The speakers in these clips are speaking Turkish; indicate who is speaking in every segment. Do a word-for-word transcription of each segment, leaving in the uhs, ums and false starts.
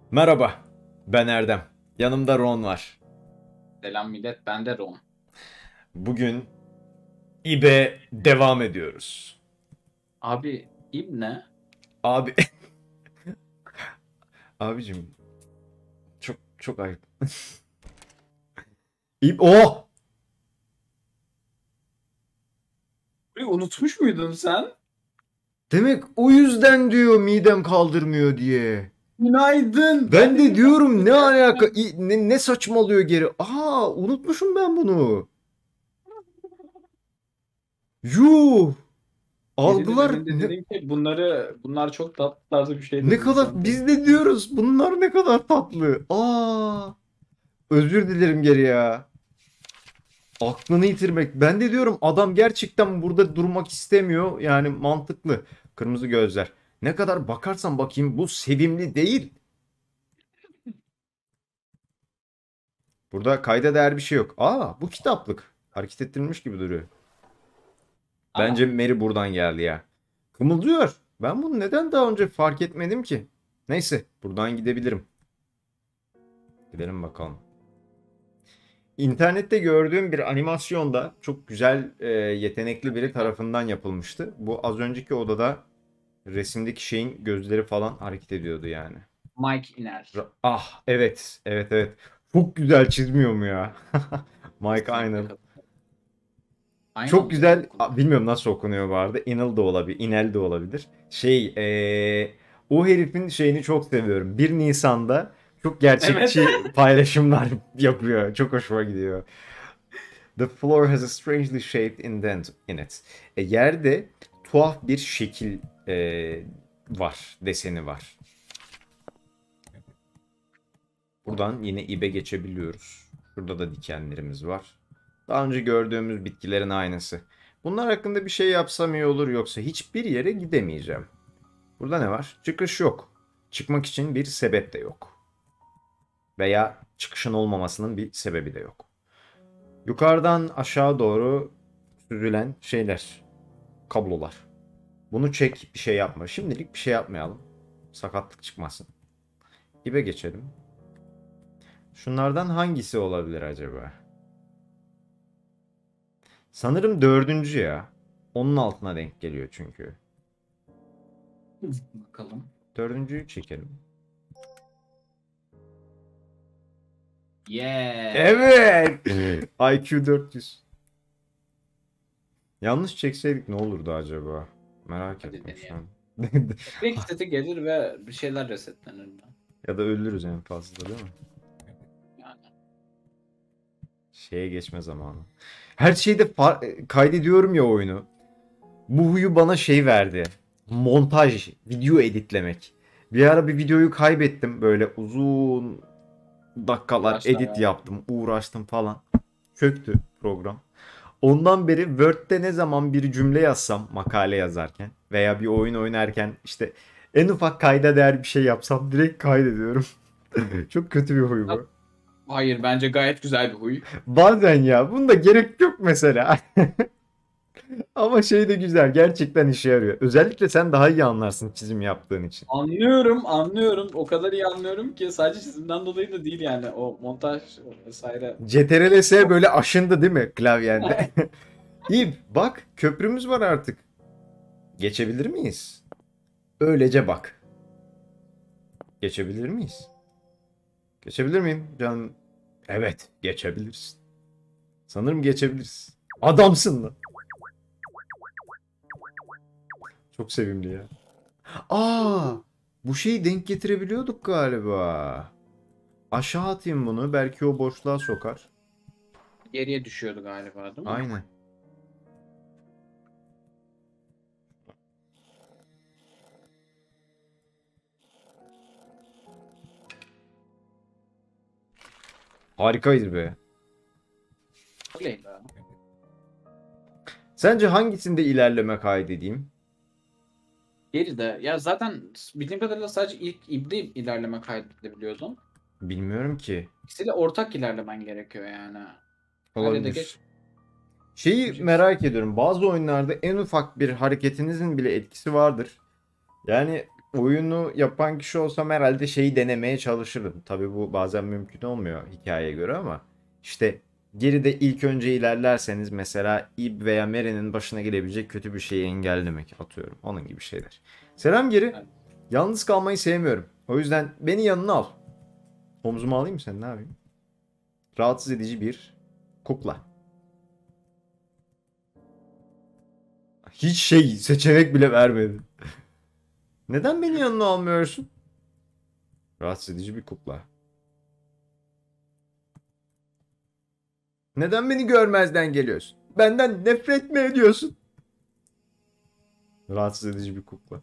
Speaker 1: Merhaba, ben Erdem. Yanımda Ron var.
Speaker 2: Selam millet, ben de Rom.
Speaker 1: Bugün İB'e devam ediyoruz.
Speaker 2: Abi İbne,
Speaker 1: Abi, abicim çok çok ayıp. İb, oh!
Speaker 2: bir unutmuş muydun sen?
Speaker 1: Demek o yüzden diyor midem kaldırmıyor diye.
Speaker 2: Günaydın. Ben
Speaker 1: Ben
Speaker 2: de
Speaker 1: de
Speaker 2: dedim
Speaker 1: diyorum
Speaker 2: ki
Speaker 1: ne alaka,
Speaker 2: gerçekten
Speaker 1: İ- ne, ne saçmalıyor geri. Aa, unutmuşum ben bunu. Yuh!
Speaker 2: geri
Speaker 1: Algılar
Speaker 2: döneminde
Speaker 1: ne,
Speaker 2: dedim ki bunları bunlar çok tatlı tarzı bir şey
Speaker 1: ne
Speaker 2: dedim
Speaker 1: kadar,
Speaker 2: sana.
Speaker 1: biz de diyoruz bunlar ne kadar tatlı. Aa, özür dilerim geri ya. Aklını yitirmek. Ben de diyorum adam gerçekten burada durmak istemiyor. Yani mantıklı. Kırmızı gözler. Ne kadar bakarsan bakayım bu sevimli değil. Burada kayda değer bir şey yok. Aa, bu kitaplık. Hareket ettirilmiş gibi duruyor. Bence
Speaker 2: Aa,
Speaker 1: Mary buradan geldi ya. Kımıldıyor. Ben bunu neden daha önce fark etmedim ki? Neyse, buradan gidebilirim. Gidelim bakalım. İnternette gördüğüm bir animasyonda çok güzel, e, yetenekli biri tarafından yapılmıştı. Bu az önceki odada resimdeki şeyin gözleri falan hareket ediyordu yani.
Speaker 2: Mike iner.
Speaker 1: Ra- Ah, evet, evet, evet. Çok güzel çizmiyor mu ya? Mike
Speaker 2: Kesinlikle
Speaker 1: Einel.
Speaker 2: katılıyorum. Aynen
Speaker 1: Çok
Speaker 2: mıydı
Speaker 1: güzel.
Speaker 2: okunuyor?
Speaker 1: a, Bilmiyorum nasıl okunuyor bu arada. Inel de olabilir. Inel de olabilir. Şey, eee, o herifin şeyini çok seviyorum. Bir Nisan'da çok
Speaker 2: Evet.
Speaker 1: gerçekçi paylaşımlar yapıyor. Çok hoşuma gidiyor. The floor has a strangely shaped indent in it. E, yerde tuhaf bir şekil eee, var, deseni var. Buradan yine ibe geçebiliyoruz. Şurada da dikenlerimiz var. Daha önce gördüğümüz bitkilerin aynısı. Bunlar hakkında bir şey yapsam iyi olur, yoksa hiçbir yere gidemeyeceğim. Burada ne var? Çıkış yok. Çıkmak için bir sebep de yok. Veya çıkışın olmamasının bir sebebi de yok. Yukarıdan aşağı doğru süzülen şeyler. Kablolar. Bunu çek, bir şey yapma. Şimdilik bir şey yapmayalım. Sakatlık çıkmasın. İbe geçelim. Şunlardan hangisi olabilir acaba? Sanırım dördüncü ya. Onun altına denk geliyor çünkü.
Speaker 2: Bakalım.
Speaker 1: Dördüncüyü çekelim.
Speaker 2: Yeah.
Speaker 1: Evet. I Q dört yüz. Yanlış çekseydik ne olurdu acaba? Merak
Speaker 2: Hadi
Speaker 1: ettim şu an.
Speaker 2: deneyelim. Belki seti gelir ve bir şeyler resetlenir mi?
Speaker 1: Ya da ölürüz en fazla, değil mi?
Speaker 2: Yani.
Speaker 1: Şeye geçme zamanı. Her şeyde fa- kaydediyorum ya oyunu. Bu huyu bana şey verdi. Montaj, video editlemek. Bir ara bir videoyu kaybettim. Böyle uzun dakikalar
Speaker 2: Uğraşlar
Speaker 1: edit
Speaker 2: yani.
Speaker 1: yaptım, uğraştım falan. Çöktü program. Ondan beri Word'de ne zaman bir cümle yazsam makale yazarken veya bir oyun oynarken, işte en ufak kayda değer bir şey yapsam direkt kaydediyorum. Çok kötü bir huy bu.
Speaker 2: Hayır, bence gayet güzel bir huy.
Speaker 1: Bazen ya bunda gerek yok mesela. Ama şey de güzel, gerçekten işe yarıyor. Özellikle sen daha iyi anlarsın çizim yaptığın için.
Speaker 2: Anlıyorum, anlıyorum. O kadar iyi anlıyorum ki sadece çizimden dolayı da değil yani. O montaj vesaire.
Speaker 1: Ctrl S böyle aşındı değil mi klavyende? İyi bak, köprümüz var artık. Geçebilir miyiz? Öylece bak. Geçebilir miyiz? Geçebilir miyim canım? Evet, geçebilirsin. Sanırım geçebiliriz. Adamsın lan. Çok sevimli ya. Aa, bu şeyi denk getirebiliyorduk galiba. Aşağı atayım bunu. Belki o boşluğa sokar.
Speaker 2: Geriye düşüyordu galiba, değil mi?
Speaker 1: Aynen. Harikaydı be.
Speaker 2: Öyleydi.
Speaker 1: Sence hangisinde ilerleme kaydedeyim?
Speaker 2: Geride. Ya zaten bildiğim kadarıyla sadece ilk ibde ilerleme kaydedebiliyordun.
Speaker 1: Bilmiyorum ki.
Speaker 2: İkisiyle ortak ilerlemen gerekiyor yani. Er ya da
Speaker 1: Olabilir.
Speaker 2: geç
Speaker 1: Şeyi
Speaker 2: geçeceksin.
Speaker 1: merak ediyorum. Bazı oyunlarda en ufak bir hareketinizin bile etkisi vardır. Yani oyunu yapan kişi olsam herhalde şeyi denemeye çalışırdım. Tabii bu bazen mümkün olmuyor hikayeye göre ama işte geride ilk önce ilerlerseniz mesela Ib veya Mary'nin başına gelebilecek kötü bir şeyi engellemek atıyorum. Onun gibi şeyler. Selam geri.
Speaker 2: Evet.
Speaker 1: Yalnız kalmayı sevmiyorum. O yüzden beni yanına al. Omzuma alayım mı sen, ne yapayım? Rahatsız edici bir kukla. Hiç şey seçenek bile vermedi. Neden beni yanına almıyorsun? Rahatsız edici bir kukla. Neden beni görmezden geliyorsun? Benden nefret mi ediyorsun? Rahatsız edici bir kukla.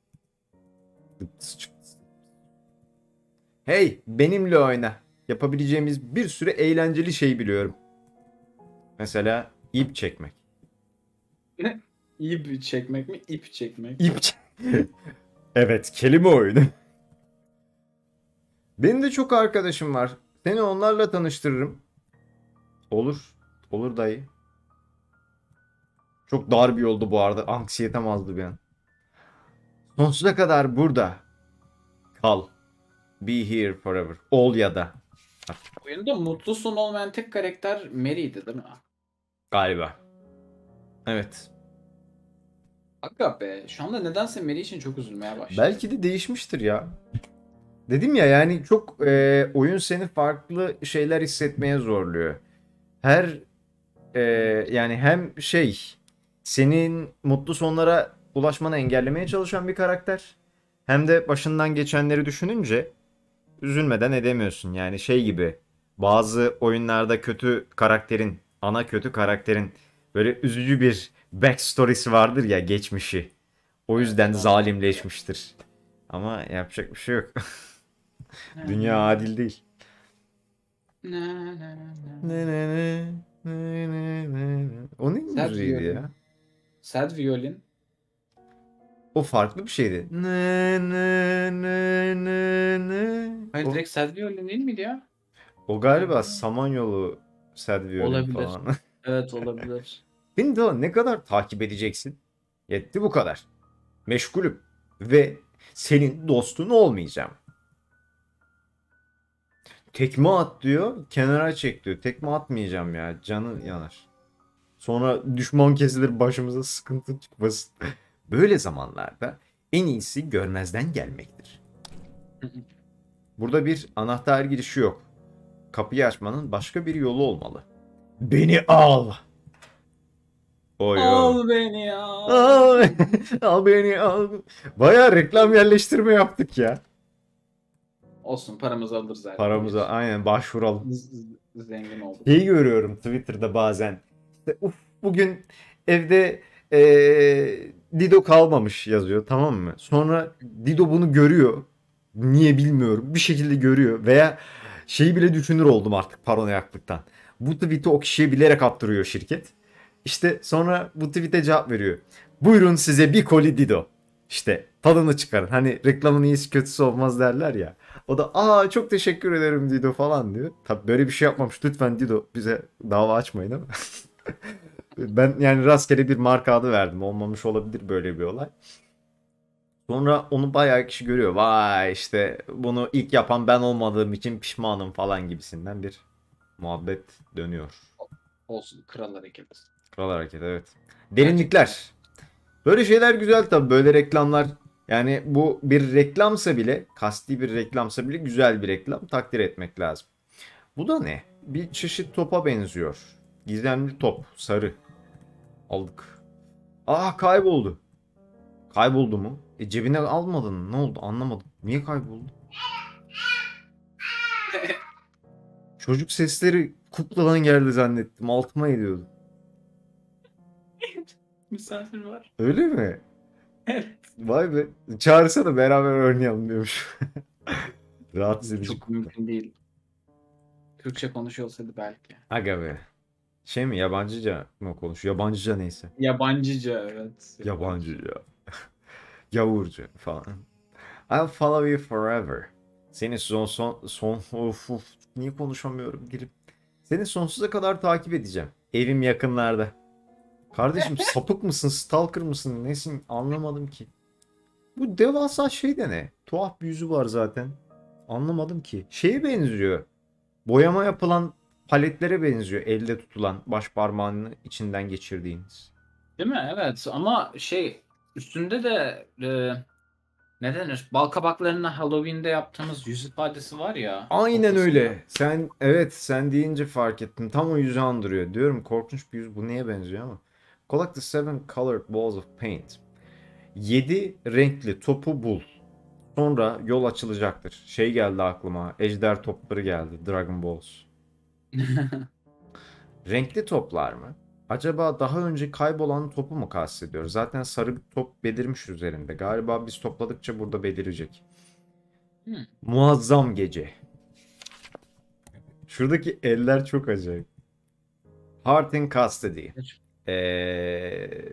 Speaker 1: Hey, benimle oyna. Yapabileceğimiz bir sürü eğlenceli şey biliyorum. Mesela ip çekmek.
Speaker 2: İp çekmek mi? İp çekmek.
Speaker 1: İp çek- Evet, kelime oyunu. Benim de çok arkadaşım var. Seni onlarla tanıştırırım. Olur. Olur dayı. Çok dar bir yoldu bu arada. Anksiyetem azdı bir an. Sonsuza kadar burada kal. Be here forever. Ol ya da.
Speaker 2: Oyunda mutlu son olmayan tek karakter Mary'di değil mi?
Speaker 1: Galiba. Evet.
Speaker 2: Aga be. Şu anda nedense Mary için çok üzülmeye başladım.
Speaker 1: Belki de değişmiştir ya. Dedim ya, yani çok e, oyun seni farklı şeyler hissetmeye zorluyor. Her e, yani hem şey senin mutlu sonlara ulaşmanı engellemeye çalışan bir karakter, hem de başından geçenleri düşününce üzülmeden edemiyorsun. Yani şey gibi, bazı oyunlarda kötü karakterin, ana kötü karakterin böyle üzücü bir backstory'si vardır ya, geçmişi. O
Speaker 2: Evet,
Speaker 1: yüzden
Speaker 2: onu-
Speaker 1: zalimleşmiştir. Ama yapacak bir şey yok. Dünya adil değil.
Speaker 2: Na, na, na.
Speaker 1: Ne ne ne ne ne ne. O ne
Speaker 2: Sad
Speaker 1: müziğiydi
Speaker 2: violin.
Speaker 1: ya?
Speaker 2: Sad violin.
Speaker 1: O farklı bir şeydi. Ne ne ne ne ne.
Speaker 2: Hayır
Speaker 1: O,
Speaker 2: direkt sad violin değil miydi ya?
Speaker 1: o galiba Samanyolu Sad Violin
Speaker 2: Olabilir.
Speaker 1: falan.
Speaker 2: Evet olabilir.
Speaker 1: Beni daha ne kadar takip edeceksin? Yetti bu kadar. Meşgulüm. Ve senin dostun olmayacağım. Tekme at diyor. Kenara çek diyor. Tekme atmayacağım ya. Canı yanar. Sonra düşman kesilir, başımıza sıkıntı çıkmasın. Böyle zamanlarda en iyisi görmezden gelmektir. Burada bir anahtar girişi yok. Kapıyı açmanın başka bir yolu olmalı. Beni al. Oy oy.
Speaker 2: Al beni al.
Speaker 1: Al, al beni al. Baya reklam yerleştirme yaptık ya.
Speaker 2: Olsun paramızı alırız zaten.
Speaker 1: Paramıza aynen başvuralım.
Speaker 2: Z- z- Zengin olduk.
Speaker 1: Şeyi görüyorum Twitter'da bazen. İşte, uf, bugün evde eee, Dido kalmamış yazıyor, tamam mı? Sonra Dido bunu görüyor. Niye bilmiyorum. Bir şekilde görüyor. Veya şeyi bile düşünür oldum artık paranoyaklıktan. Bu tweet'i o kişiye bilerek attırıyor şirket. İşte sonra bu tweet'e cevap veriyor. Buyurun size bir koli Dido. İşte tadını çıkarın. Hani reklamın iyisi kötüsü olmaz derler ya. O da aa çok teşekkür ederim Dido falan diyor. Tabii böyle bir şey yapmamış. Lütfen Dido bize dava açmayın ama. Ben yani rastgele bir marka adı verdim. Olmamış olabilir böyle bir olay. Sonra onu bayağı kişi görüyor. Vay işte bunu ilk yapan ben olmadığım için pişmanım falan gibisinden bir muhabbet dönüyor.
Speaker 2: Olsun kral hareketi.
Speaker 1: Kral hareket, evet. Derinlikler. Böyle şeyler güzel tabii. Böyle reklamlar, yani bu bir reklamsa bile, kasti bir reklamsa bile güzel bir reklam, takdir etmek lazım. Bu da ne? Bir çeşit topa benziyor. Gizemli top. Sarı. Aldık. Aa kayboldu. Kayboldu mu? E cebine almadın mı? Ne oldu? Anlamadım. Niye kayboldu? Çocuk sesleri kukladan geldi zannettim. Altıma ediyordu.
Speaker 2: Misafir var.
Speaker 1: Öyle mi?
Speaker 2: Evet.
Speaker 1: Vay be. Çağırsana beraber oynayalım diyormuş. Rahatsız edici
Speaker 2: Çok
Speaker 1: kukla.
Speaker 2: mümkün değil. Türkçe konuşuyor olsaydı belki.
Speaker 1: Aga be. Şey mi, yabancıca mı konuşuyor? Yabancıca neyse.
Speaker 2: Yabancıca evet.
Speaker 1: Yabancıca. Yavurca falan. I'll follow you forever. Seni son son son of, of. Niye konuşamıyorum girip. Seni sonsuza kadar takip edeceğim. Evim yakınlarda. Kardeşim sapık mısın? Stalker mısın? Nesin? Anlamadım ki. Bu devasa şey de ne? Tuhaf bir yüzü var zaten. Anlamadım ki. Şeye benziyor. Boyama yapılan paletlere benziyor. Elde tutulan baş parmağını içinden geçirdiğiniz.
Speaker 2: Değil mi? Evet ama şey üstünde de e, ne denir? Bal kabaklarına Halloween'de yaptığımız yüz ifadesi var ya. O
Speaker 1: Aynen
Speaker 2: kısımda.
Speaker 1: öyle. Sen evet sen deyince fark ettim. Tam o yüzü andırıyor. Diyorum korkunç bir yüz bu neye benziyor ama. Collect the seven colored balls of paint. Yedi renkli topu bul. Sonra yol açılacaktır. Şey geldi aklıma. Ejder topları geldi. Dragon Balls. Renkli toplar mı? Acaba daha önce kaybolan topu mu kastediyor? Zaten sarı bir top belirmiş üzerinde. Galiba biz topladıkça burada belirecek.
Speaker 2: Hmm.
Speaker 1: Muazzam gece. Şuradaki eller çok acayip. Heart in Custody. Ee,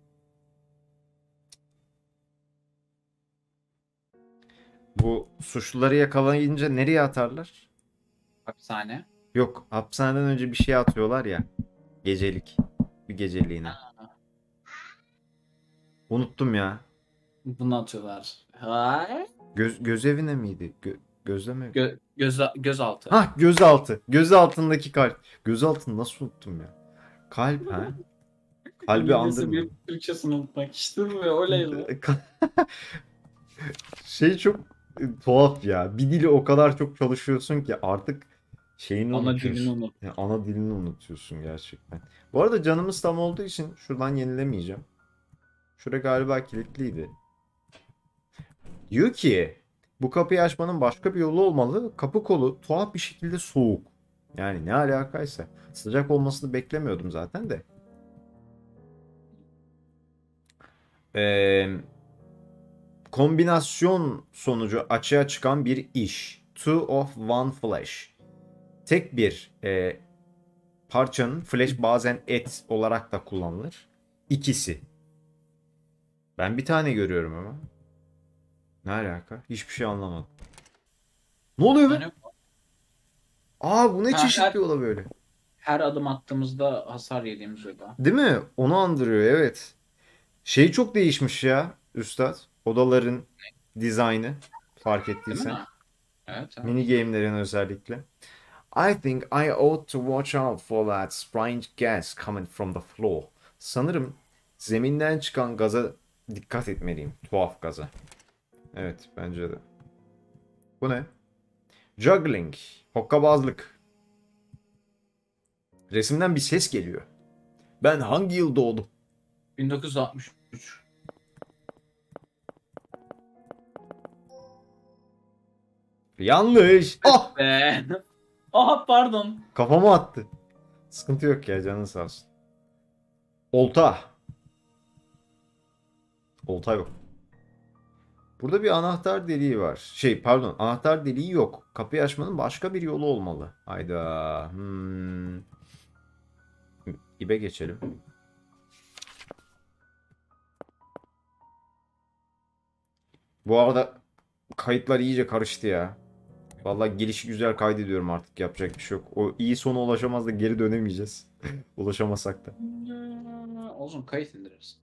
Speaker 1: bu suçluları yakalayınca nereye atarlar?
Speaker 2: Hapishane.
Speaker 1: Yok, hapishaneden önce bir şey atıyorlar ya. Gecelik. Bir geceliğine. Unuttum ya.
Speaker 2: Bunu atıyorlar. Hay.
Speaker 1: Göz, gözevine miydi? Gö, gözleme.
Speaker 2: Gö göz gözaltı.
Speaker 1: Hah, gözaltı. Gözaltındaki kalp. Gözaltını nasıl unuttum ya? Kalp ha? Kalbi
Speaker 2: İngilizce bir
Speaker 1: andırmadım.
Speaker 2: Türkçesini unutmak işte ve oleyla.
Speaker 1: Şey çok e, tuhaf ya. Bir dili o kadar çok çalışıyorsun ki artık şeyini
Speaker 2: Ana dilini
Speaker 1: unutuyorsun.
Speaker 2: unut.
Speaker 1: Yani ana dilini unutuyorsun gerçekten. Bu arada canımız tam olduğu için şuradan yenilemeyeceğim. Şura galiba kilitliydi. Diyor ki bu kapıyı açmanın başka bir yolu olmalı. Kapı kolu tuhaf bir şekilde soğuk. Yani ne alakaysa. Sıcak olmasını beklemiyordum zaten de. Eee kombinasyon sonucu açığa çıkan bir iş. Two of one flesh. Tek bir e, parçanın flesh bazen et olarak da kullanılır. İkisi. Ben bir tane görüyorum ama. Ne alaka? Hiçbir şey anlamadım. Ne oluyor be?
Speaker 2: Yani
Speaker 1: Aa bu ne
Speaker 2: ha,
Speaker 1: çeşit
Speaker 2: her
Speaker 1: bir oda böyle.
Speaker 2: her adım attığımızda hasar yediğimiz oda.
Speaker 1: Değil mi? Onu andırıyor evet. Şey çok değişmiş ya üstad. Odaların dizaynı. Fark
Speaker 2: Değil mi?
Speaker 1: ettiysen.
Speaker 2: Evet, evet.
Speaker 1: Mini game'lerin özellikle. I think I ought to watch out for that strange gas coming from the floor. Sanırım zeminden çıkan gaza dikkat etmeliyim. Tuhaf gaza. Evet, bence de. Bu ne? Juggling. Hokkabazlık. Resimden bir ses geliyor. Ben hangi yıl doğdum?
Speaker 2: bin dokuz yüz altmış üç.
Speaker 1: Yanlış. Ah!
Speaker 2: Be. Aha pardon.
Speaker 1: Kafama attı. Sıkıntı yok ya, canın sağ olsun. Olta. Olta yok. Burada bir anahtar deliği var. Şey pardon, anahtar deliği yok. Kapıyı açmanın başka bir yolu olmalı. Hayda. Hmm. İbe geçelim. Bu arada kayıtlar iyice karıştı ya. Vallahi gelişi güzel kaydediyorum artık, yapacak bir şey yok. O iyi sona ulaşamaz da geri dönemeyeceğiz. Ulaşamasak da.
Speaker 2: Olsun kayıt indiririz.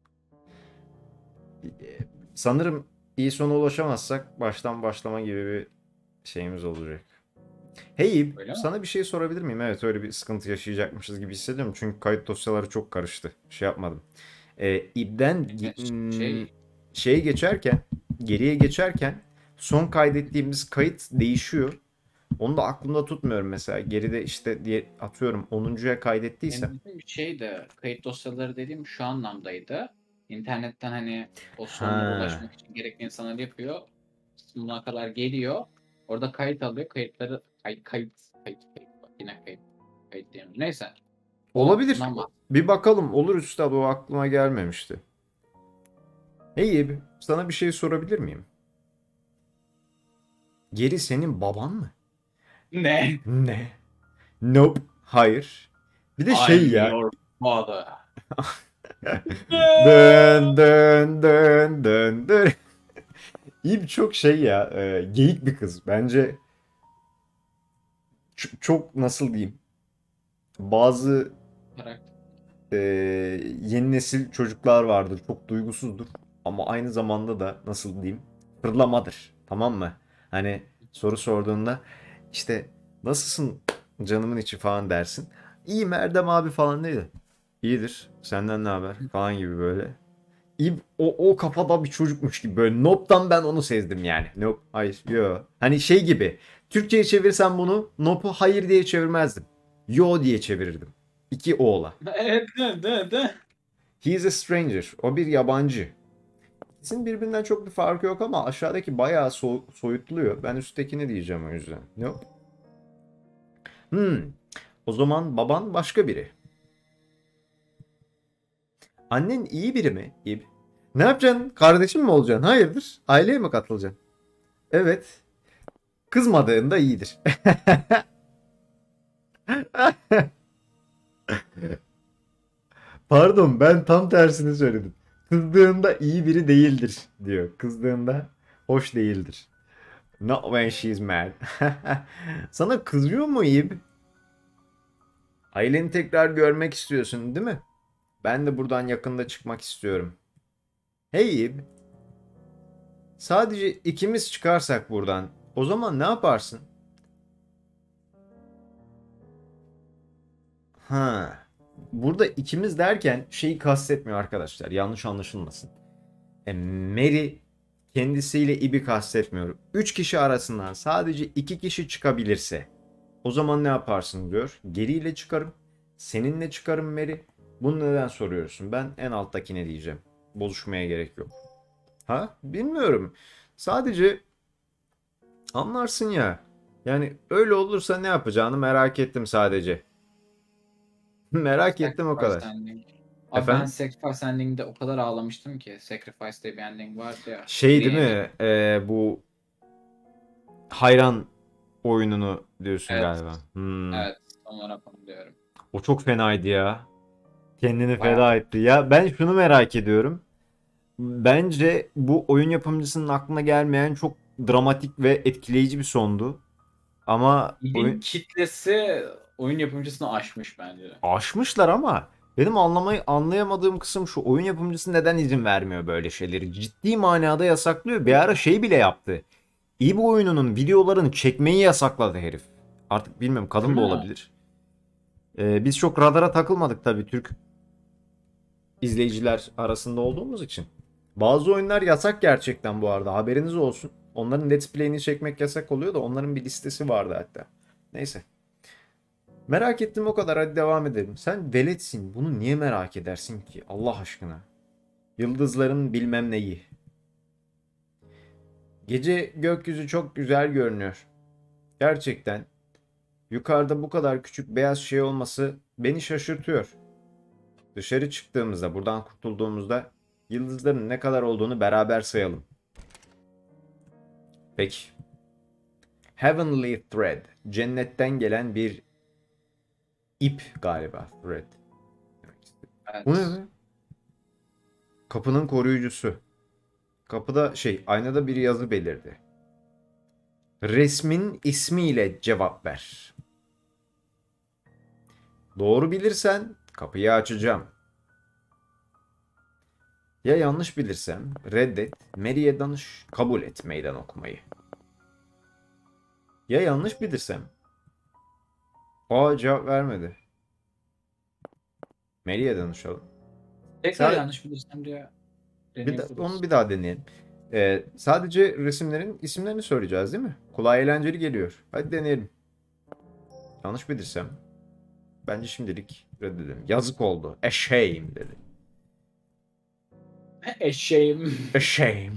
Speaker 1: Ee, Sanırım iyi sona ulaşamazsak baştan başlama gibi bir şeyimiz olacak. Hey,
Speaker 2: Öyle mi?
Speaker 1: sana bir şey sorabilir miyim? Evet, öyle bir sıkıntı yaşayacakmışız gibi hissediyorum. Çünkü kayıt dosyaları çok karıştı. Şey yapmadım. Ee, İb'den
Speaker 2: E, Şey
Speaker 1: şeye geçerken, geriye geçerken son kaydettiğimiz kayıt değişiyor. Onu da aklımda tutmuyorum mesela. Geride işte diye atıyorum onuncuya kaydettiysem.
Speaker 2: benim dediğim şey de kayıt dosyaları dediğim şu anlamdaydı. İnternetten hani o sonlara
Speaker 1: Ha.
Speaker 2: ulaşmak için gerekli insanlar yapıyor. Buna kadar geliyor. Orada kayıt alıyor. Kayıtları kayıt kayıt kayıt kayıt. Bak yine kayıt kayıt diyemiyorum. Neyse.
Speaker 1: Olabilir.
Speaker 2: Ondan bak.
Speaker 1: Bir bakalım. Olur üstad, o aklıma gelmemişti. Hey İb, sana bir şey sorabilir miyim? Geri senin baban mı?
Speaker 2: Ne?
Speaker 1: Ne? Nope. Hayır. Bir de şey
Speaker 2: I'm
Speaker 1: ya.
Speaker 2: your father.
Speaker 1: Dön dön dön dön dön. İyi bir çok şey ya. E, geyik bir kız. Bence ç- çok nasıl diyeyim. Bazı
Speaker 2: Karakter.
Speaker 1: e, yeni nesil çocuklar vardır. Çok duygusuzdur. ama aynı zamanda da nasıl diyeyim fırlamadır. Tamam mı? Hani soru sorduğunda işte nasılsın canımın içi falan dersin. İyiyim Erdem abi falan değil de. İyidir. Senden ne haber falan gibi böyle. İyi, o, o kafada bir çocukmuş gibi böyle. Nope'dan ben onu sezdim yani. Nope. Hayır. Yo. Hani şey gibi. Türkçe'ye çevirsem bunu Nope'u hayır diye çevirmezdim. Yo diye çevirirdim. İki O'la.
Speaker 2: Evet, de de de.
Speaker 1: He is a stranger. O bir yabancı. İkisinin birbirinden çok bir farkı yok ama aşağıdaki bayağı so- soyutluyor. Ben üsttekini diyeceğim o yüzden. Nope. Hmm. O zaman baban başka biri. Annen iyi biri mi? İyi. Ne yapacaksın? Kardeşim mi olacaksın? Hayırdır? Aileye mi katılacaksın? Evet. Kızmadığında iyidir. Pardon, ben tam tersini söyledim. Kızdığında iyi biri değildir diyor. Kızdığında hoş değildir. Not when she's mad. Sana kızıyor mu İb? Aileni tekrar görmek istiyorsun, değil mi? Ben de buradan yakında çıkmak istiyorum. Hey İb, sadece ikimiz çıkarsak buradan, o zaman ne yaparsın? Ha. Burada ikimiz derken şeyi kastetmiyor arkadaşlar. Yanlış anlaşılmasın. E, Mary kendisiyle İb'i kastetmiyorum. Üç kişi arasından sadece iki kişi çıkabilirse o zaman ne yaparsın diyor. Geriyle çıkarım. Seninle çıkarım Mary. Bunu neden soruyorsun? Ben en alttakine diyeceğim. Bozuşmaya gerek yok. Ha? Bilmiyorum. Sadece anlarsın ya. Yani öyle olursa ne yapacağını merak ettim sadece. Merak ettim o
Speaker 2: Sacrifice
Speaker 1: kadar.
Speaker 2: ending. Abi ben
Speaker 1: Efendim?
Speaker 2: Sacrifice ending'de o kadar ağlamıştım ki. Sacrifice diye bir ending vardı ya.
Speaker 1: Şey değil
Speaker 2: Brienne.
Speaker 1: mi? Ee, bu hayran oyununu diyorsun
Speaker 2: Evet.
Speaker 1: galiba. Hmm.
Speaker 2: Evet. Tam olarak onu diyorum.
Speaker 1: O çok fenaydı ya. Kendini
Speaker 2: Bayağı.
Speaker 1: feda etti. Ya ben şunu merak ediyorum. Bence bu oyun yapımcısının aklına gelmeyen çok dramatik ve etkileyici bir sondu. Ama
Speaker 2: İlin
Speaker 1: oyun
Speaker 2: kitlesi oyun yapımcısını aşmış bence.
Speaker 1: aşmışlar ama benim anlamayı anlayamadığım kısım şu. Oyun yapımcısı neden izin vermiyor böyle şeyleri? Ciddi manada yasaklıyor. Bir ara şey bile yaptı. İyi bir oyununun videolarını çekmeyi yasakladı herif. Artık bilmiyorum,
Speaker 2: Değil
Speaker 1: kadın da
Speaker 2: mi?
Speaker 1: olabilir. Ee, biz çok radara takılmadık tabii Türk izleyiciler arasında olduğumuz için. Bazı oyunlar yasak gerçekten bu arada, haberiniz olsun. Onların Let's Play'ini çekmek yasak oluyor da onların bir listesi vardı hatta. Neyse. Merak ettim o kadar, hadi devam edelim. Sen veletsin, bunu niye merak edersin ki Allah aşkına? Yıldızların bilmem neyi. Gece gökyüzü çok güzel görünüyor. Gerçekten yukarıda bu kadar küçük beyaz şey olması beni şaşırtıyor. Dışarı çıktığımızda, buradan kurtulduğumuzda yıldızların ne kadar olduğunu beraber sayalım. Peki. Heavenly Thread. Cennetten gelen bir ip galiba. Thread. Bu ne
Speaker 2: Evet.
Speaker 1: be? Kapının koruyucusu. Kapıda şey, aynada bir yazı belirdi. Resmin ismiyle cevap ver. Doğru bilirsen kapıyı açacağım. Ya yanlış bilirsem reddet, Mary'e danış, kabul et meydan okumayı. Ya yanlış bilirsem? Aa, cevap vermedi. Mary'e danışalım.
Speaker 2: Tekrar
Speaker 1: Sa-
Speaker 2: yanlış bilirsem diye
Speaker 1: bir da- onu
Speaker 2: deneyebiliriz.
Speaker 1: bir daha deneyelim. Ee, sadece resimlerin isimlerini söyleyeceğiz değil mi? Kulağa eğlenceli geliyor. Hadi deneyelim. Yanlış bilirsem bence şimdilik reddedelim. Yazık oldu. A shame dedi.
Speaker 2: Eşeğim.
Speaker 1: A shame.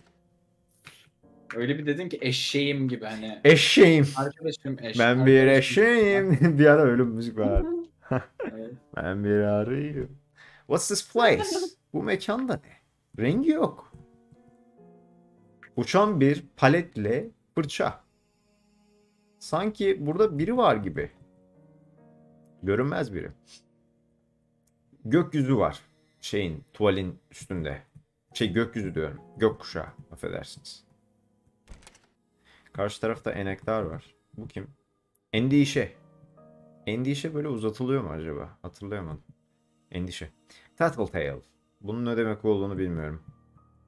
Speaker 2: Öyle bir dedin ki eşeğim gibi hani.
Speaker 1: A shame.
Speaker 2: Arkadaşım eş.
Speaker 1: Ben bir
Speaker 2: Arkadaşım.
Speaker 1: eşeğim. Bir ara öyle bir müzik vardı.
Speaker 2: Evet.
Speaker 1: Ben bir arıyım. What's this place? Bu mekanda ne? Rengi yok. Uçan bir paletle fırça. Sanki burada biri var gibi. Görünmez biri. Gökyüzü var. Şeyin, tuvalin üstünde. Şey, gökyüzü diyorum. Gökkuşağı. Affedersiniz. Karşı tarafta enektar var. Bu kim? Endişe. Endişe böyle uzatılıyor mu acaba? Hatırlayamadım. Endişe. Tattletale. Bunun ne demek olduğunu bilmiyorum.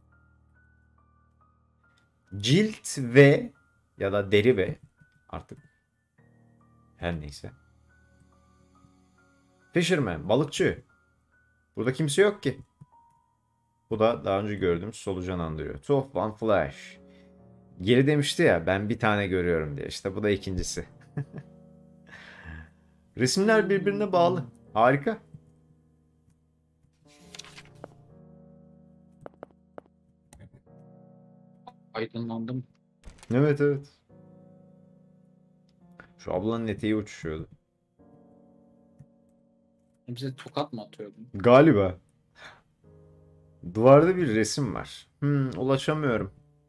Speaker 1: Cilt ve ya da deri ve artık her neyse. Fisherman, balıkçı. Burada kimse yok ki. Bu da daha önce gördüğümüz solucan andırıyor. Two of one flash. Geri demişti ya ben bir tane görüyorum diye. İşte bu da ikincisi. Resimler birbirine bağlı. Harika.
Speaker 2: Aydınlandım.
Speaker 1: Evet evet. Şu ablanın eteği uçuşuyordu.
Speaker 2: Bize tokat mı atıyordun?
Speaker 1: Galiba. Duvarda bir resim var. Hmm, ulaşamıyorum.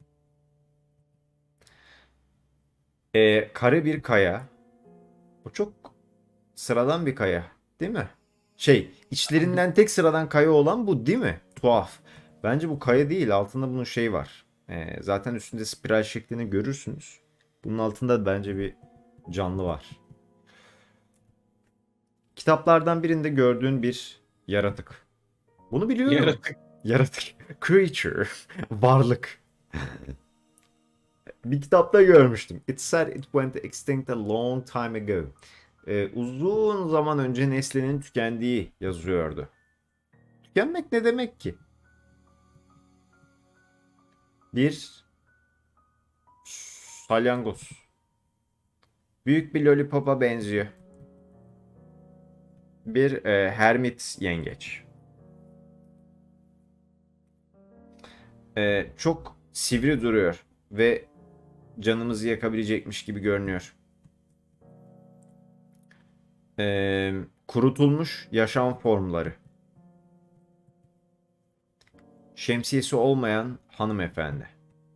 Speaker 1: Ee, kare bir kaya. Bu çok sıradan bir kaya, değil mi? Şey, içlerinden tek sıradan kaya olan bu değil mi? Tuhaf. Bence bu kaya değil, altında bunun şey var. Ee, zaten üstünde spiral şeklini görürsünüz. Bunun altında bence bir canlı var. Kitaplardan birinde gördüğün bir yaratık. Bunu biliyorum.
Speaker 2: Yaratık.
Speaker 1: Yaratık. Creature. Varlık. Bir kitapta görmüştüm. It said it went extinct a long time ago. Ee, uzun zaman önce neslinin tükendiği yazıyordu. Tükenmek ne demek ki? Bir salyangoz. Büyük bir lollipop'a benziyor. Bir e, hermit yengeç. E, çok sivri duruyor ve canımızı yakabilecekmiş gibi görünüyor. E, kurutulmuş yaşam formları. Şemsiyesi olmayan hanımefendi.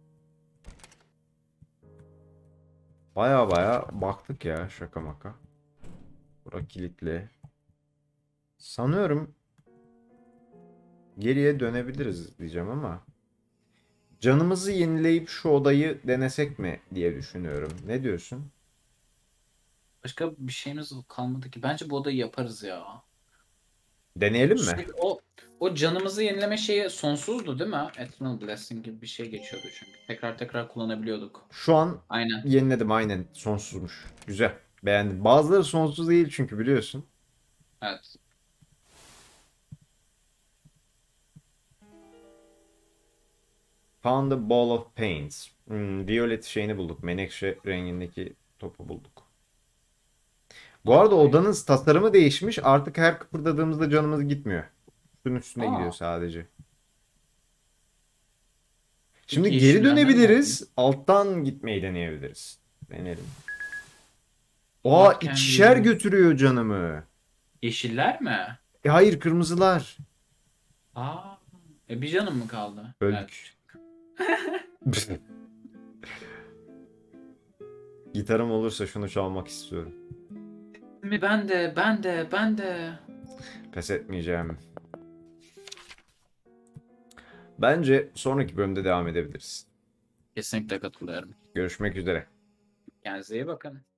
Speaker 1: Baya baya baktık ya şaka maka. Bura kilitli. Sanıyorum geriye dönebiliriz diyeceğim ama canımızı yenileyip şu odayı denesek mi diye düşünüyorum. Ne diyorsun?
Speaker 2: Başka bir şeyimiz kalmadı ki. Bence bu odayı yaparız ya.
Speaker 1: Deneyelim mi?
Speaker 2: Şey, o o canımızı yenileme şeyi sonsuzdu değil mi? Eternal Blessing gibi bir şey geçiyordu çünkü. Tekrar tekrar kullanabiliyorduk.
Speaker 1: Şu an
Speaker 2: Aynen.
Speaker 1: yeniledim aynen sonsuzmuş. Güzel. Beğendim. Bazıları sonsuz değil çünkü biliyorsun.
Speaker 2: Evet.
Speaker 1: Found a ball of paints. Hmm, violet şeyini bulduk. Menekşe rengindeki topu bulduk. Bu arada
Speaker 2: Aa,
Speaker 1: odanın tasarımı değişmiş. Artık her kıpırdadığımızda canımız gitmiyor. Şunun üstüne gidiyor
Speaker 2: aa.
Speaker 1: sadece.
Speaker 2: Peki
Speaker 1: Şimdi geri
Speaker 2: yeşillenme ne oldu?
Speaker 1: dönebiliriz. Alttan gitmeyi deneyebiliriz. Deneyelim. Aa
Speaker 2: What can
Speaker 1: ikişer
Speaker 2: you...
Speaker 1: götürüyor canımı.
Speaker 2: Yeşiller mi?
Speaker 1: E, hayır kırmızılar.
Speaker 2: Aa. E bir canım mı kaldı?
Speaker 1: Öldük.
Speaker 2: Evet.
Speaker 1: Gitarım olursa şunu çalmak istiyorum.
Speaker 2: Mi ben de ben de ben de.
Speaker 1: Pes etmeyeceğim. Bence sonraki bölümde devam edebiliriz.
Speaker 2: Kesinlikle katılıyorum.
Speaker 1: Görüşmek üzere.
Speaker 2: Kendinize iyi bakın.